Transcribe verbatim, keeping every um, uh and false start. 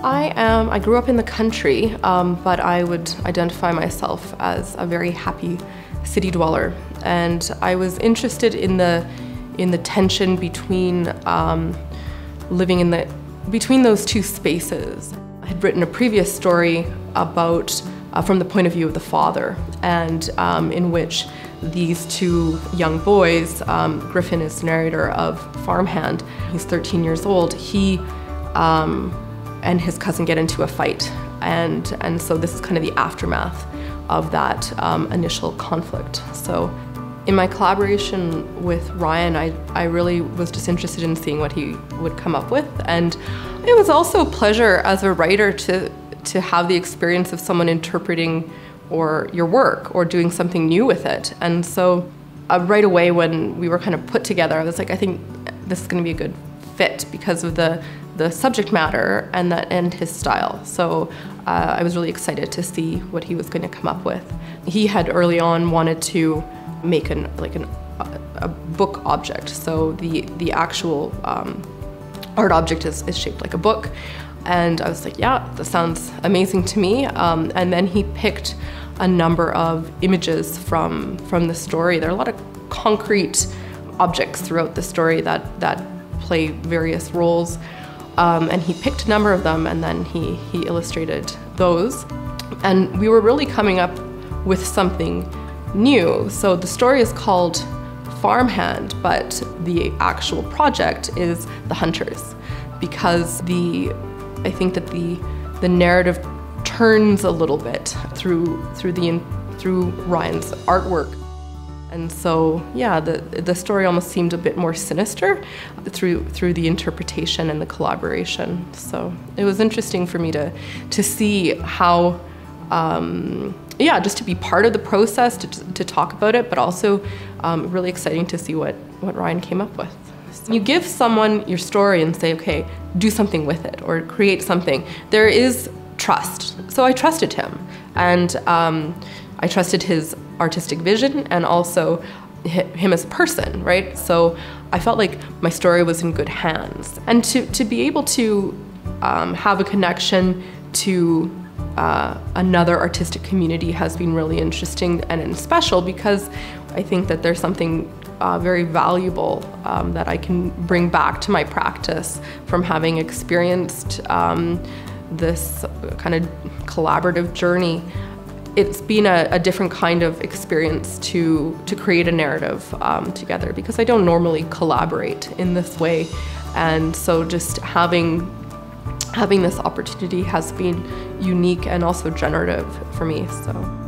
I am, I grew up in the country, um, but I would identify myself as a very happy city dweller. And I was interested in the, in the tension between um, living in the, between those two spaces. I had written a previous story about, uh, from the point of view of the father, and um, in which these two young boys, um, Griffin is the narrator of Farmhand, he's thirteen years old, he um, and his cousin get into a fight. And, and so this is kind of the aftermath of that um, initial conflict. So in my collaboration with Ryan, I, I really was just interested in seeing what he would come up with. And it was also a pleasure as a writer to, to have the experience of someone interpreting or your work or doing something new with it. And so uh, right away when we were kind of put together, I was like, I think this is going to be a good fit because of the, the subject matter and, that, and his style. So uh, I was really excited to see what he was going to come up with. He had early on wanted to make an, like an, a, a book object. So the, the actual um, art object is, is shaped like a book. And I was like, yeah, that sounds amazing to me. Um, and then he picked a number of images from, from the story. There are a lot of concrete objects throughout the story that, that play various roles. Um, and he picked a number of them, and then he, he illustrated those. And we were really coming up with something new. So the story is called Farmhand, but the actual project is The Hunters, because the I think that the the narrative turns a little bit through through the through Ryan's artwork. And so, yeah, the the story almost seemed a bit more sinister through through the interpretation and the collaboration. So it was interesting for me to to see how, um, yeah, just to be part of the process, to to talk about it, but also um, really exciting to see what what Ryan came up with. So you give someone your story and say, okay, do something with it or create something. There is trust. So I trusted him, and um, I trusted his artistic vision and also him as a person, right? So I felt like my story was in good hands. And to, to be able to um, have a connection to uh, another artistic community has been really interesting and special, because I think that there's something uh, very valuable um, that I can bring back to my practice from having experienced um, this kind of collaborative journey. It's been a, a different kind of experience to, to create a narrative um, together, because I don't normally collaborate in this way. And so just having, having this opportunity has been unique and also generative for me. So.